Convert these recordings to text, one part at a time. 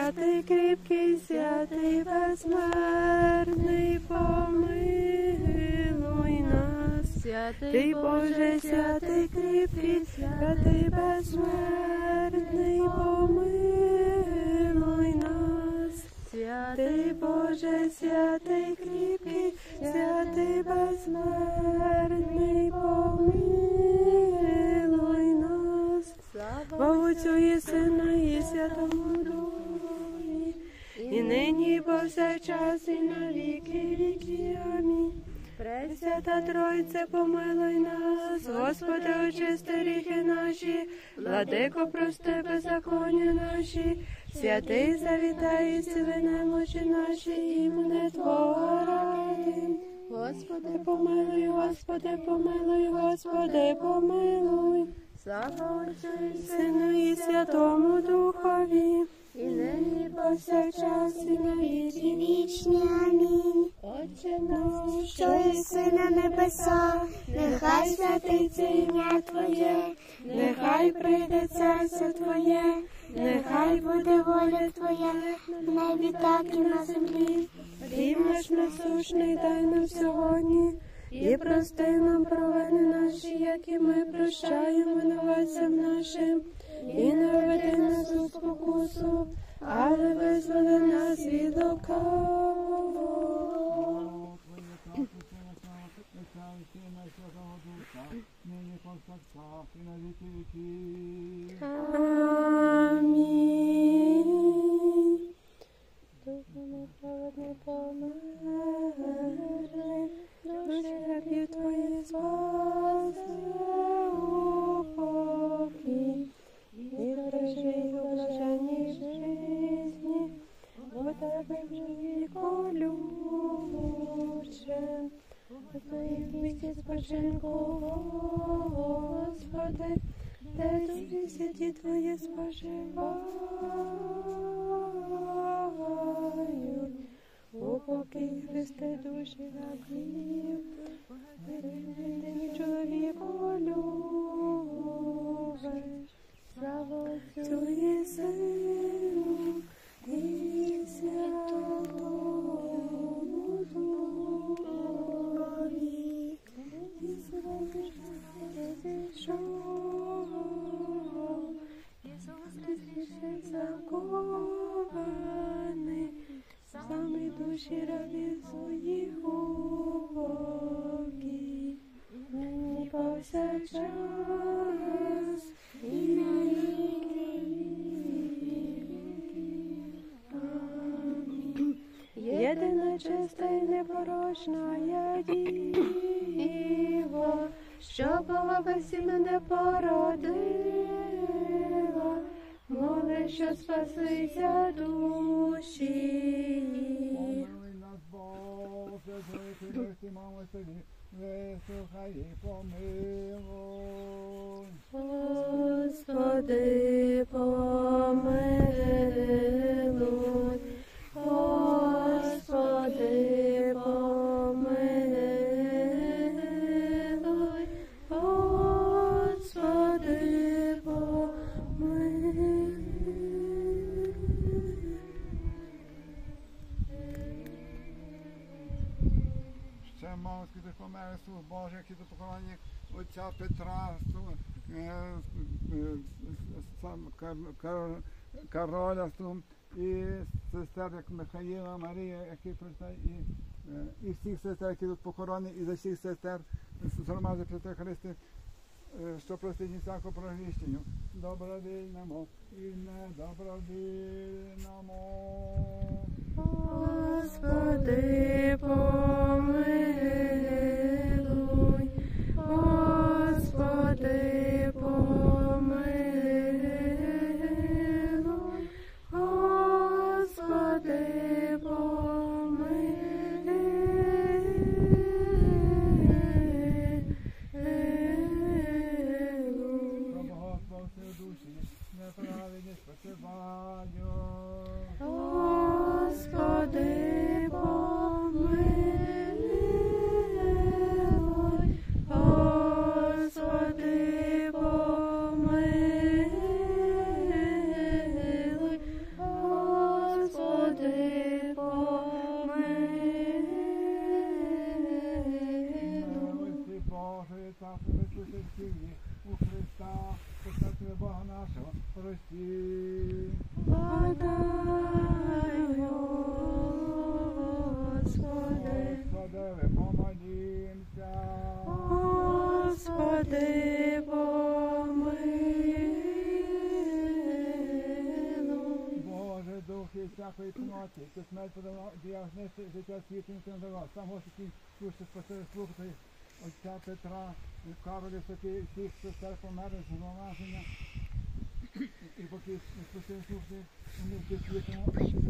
святий, кріпкий, святий, безсмертний, помилуй нас. Святий Боже, святий, кріпкий, святий, безсмертний, помилуй нас. Святий Боже, святий, кріпкий, святий, безсмертний, помилуй нас. Слава Отцю і Сину і Святому Духові, і нині, і повсякчас, і на віки віки. Амінь. Пресвята Тройце, помилуй нас, Господи, очисти гріхи наші, Владико, прости беззаконня наші, святий завітай, і зціли немочі наші, імени Твого ради. Господи, помилуй, Господи, помилуй, Господи, помилуй. Слава Отцю і Сину і Святому Духові, і нині, повсякчас, і на віки вічні. Амінь. Отче наш, що єси на небесах, нехай святиться ім'я Твоє, нехай прийде царство Твоє, нехай буде воля Твоя, в небі так і на землі. Хліб наш насущний дай нам сьогодні, і прости нам провини наші, як і ми прощаємо винуватцям нашим, і не введи нас у спокусу, але визволи нас від лукавого. Амінь. Духом праведний померли, душі рабів Твої спаси у покій, і бережи їх у блаженній житті, бо Тебе віко любче. У Твоїй місті спочинку, Господи, де душі святі Твої споживають. У покій Христе душі рабів, єдиний чоловіку любиш. Слава Отцю і Сину і Святому Духові, і сьогодні зійшов, Ісус Христос закований, самі душі рабів своїх у покій, нині повсякчас і на віки віків. Амінь. Єдина чиста й непорочна я Діво, що Бога без мене породила, моли, що спаслися душі. Помилуй нас, Боже, зрити мамо тобі, вислухай і помилуй. Господи, помилуй, Господи, помилуй, Господи, помилуй. Ще мовський до помери слуг Божих, які до поховання отця Петра, Кароля, і сестер, як Михаїла, Марія, які прийшли, і всіх сестер, які тут похороні, і за всіх сестер з громади Пресвятої Христи, що простить всяку прогрішенню, добровільному і недобровільному. Господи, помилуй, Господи, помилуй, Господи, помилуй. Про Богослов всі душі, неправедні спочивають. Господи, помилуй, Господи, помилуй, Господи, помилуй. Бога нашого, прости. Подай, Господи, Господи, помолімся. Господи, помилуй. Боже, дух і всякої тьмоти, ти смерть подала, діагнести життя світу не дала. Сам Господь, слушай, спаси, слухай отця Петра, Каролі, всіх сестер померли з зловаження. І поки спаси, слухай, вони в світому,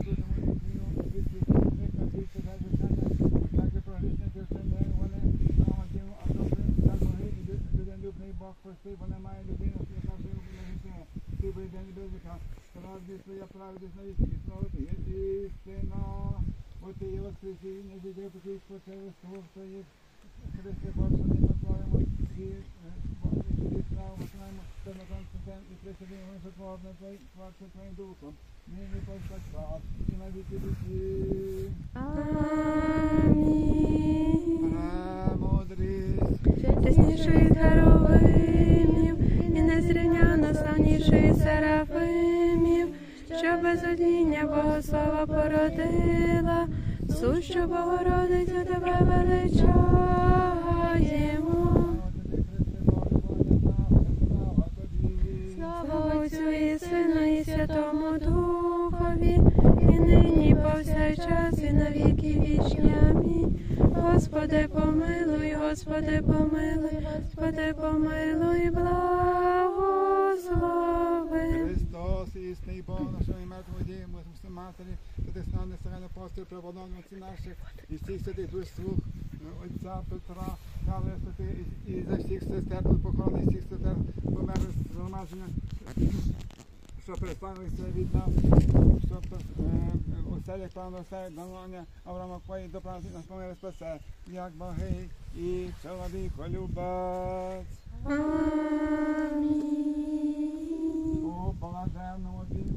так і прогрішники вчини, вони громадину, а добрий, так боги і людинолюбний Бог прости, бо немає людини, яка живе на життя. Ти прийде не без віка, правді своя праведність на віки, слава ти, є істина, бо ти є воскресіння, дітей, поки спочили слух твоїх, Христи Боже, не пославимо, і тобі славу починаємо, та на концентен, і присядимо ми сотворне Твоїм духом, нині повсякчас, і на віки віки. Амінь. Премудрість. Чесніший херовимів і незрівняно славніший серафимів, що без одіння Богослова породила, сущу Богородицю тебе величаємо. Слава Отцю і Сину і Святому Духові, і нині повсякчас і на віки вічні. Амінь. Господи, помилуй, Господи, помилуй, Господи, помилуй, благослови. Христос, істинний Бог нашого і мертвого дії, ми матері, ти славний сирен апостол, преподобниці наших, і всіх святих душ слуг, отця Петра, Кавля святий, і за всіх сестер, тут похованих всіх сестер, померли з громадження, що переславилися від нас, що оселях плану оселях, данування Авраама Квої до праці нас помили спасе, як боги і чоловіколюбець. Амінь. У блаженному віку,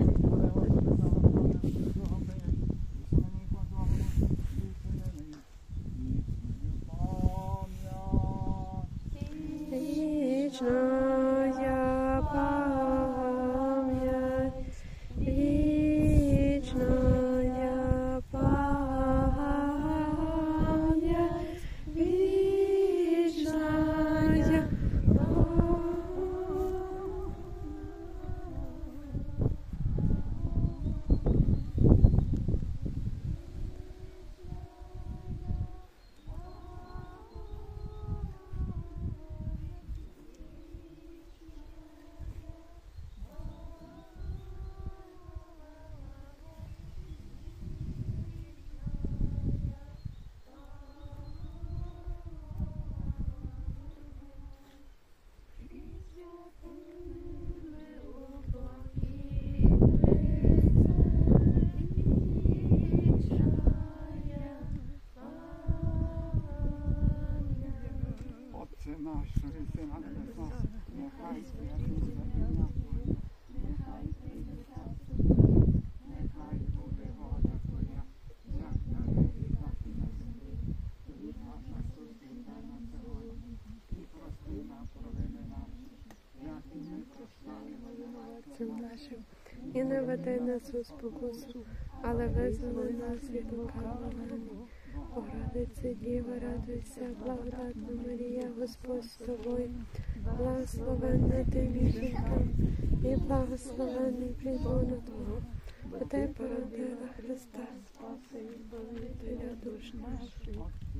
Вічная пам'ять, вічная пам'ять, вічная Отче наш, що єси на небесах, нехай святиться ім'я Твоє, нехай прийде царство Твоє, нехай буде воля Твоя, як на небі, так і на землі. Хліб наш насущний дай нам сьогодні, і прости нам провини наші, як і ми прощаємо винуватцям нашим. і не веди нас у спокусу, але визволи нас від лукавого. Богородице Діва, радуйся, благодатна Марія, Господь з тобою, благословенна ти між жінками, і благословенний плід Твого, бо ти породила Христа, Спаси і Збавителя душ наших.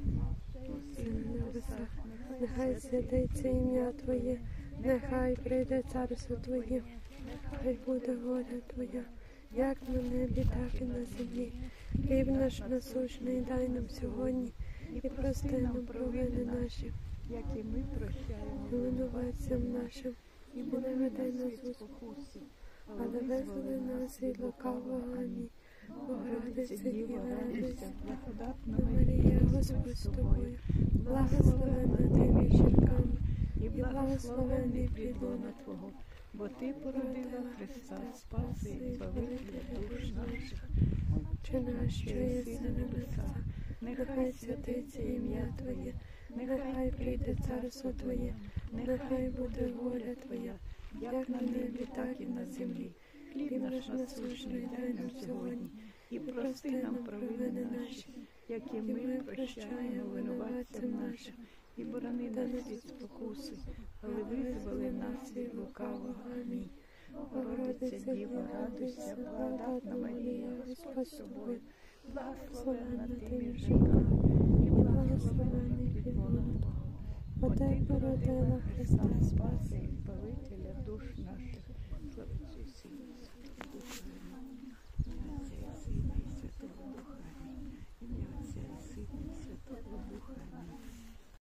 Син на небесах, нехай святиться ім'я Твоє, нехай прийде царство Твоє, нехай буде воля Твоя, як на небі, так і на землі. Хліб наш насущний дай нам сьогодні, і прости нам провини наші, як і ми прощаємо винуватцям нашим, і не веди нас у спокусу, але визволи нас від лукавого. Амінь. Богородице Діва, радуйся, благодатна Марія, Господь з тобою, благословенна ти між жінками, і благословенний плід лона Твого, бо Ти породила Христа, Спаси і Збавителя душ наших. Отче наш, що єси на небесах, нехай святиться ім'я Твоє, нехай прийде царство Твоє, нехай буде воля Твоя, як на небі, так і на землі. Хліб наш насущний дай нам сьогодні, і прости нам провини наші, як і ми прощаємо винуватцям нашим, і борони нас від спокуси, але визволи нас від лукавого. Амінь. Богородиця Діва, радуйся, благодатна Марія, Господь з тобою, благословенна ти між жінками, і благословений плід Бога. Бо ти породила Христа Спаса і Збавителя душ наших. Слава Ісусу, Святому Духу.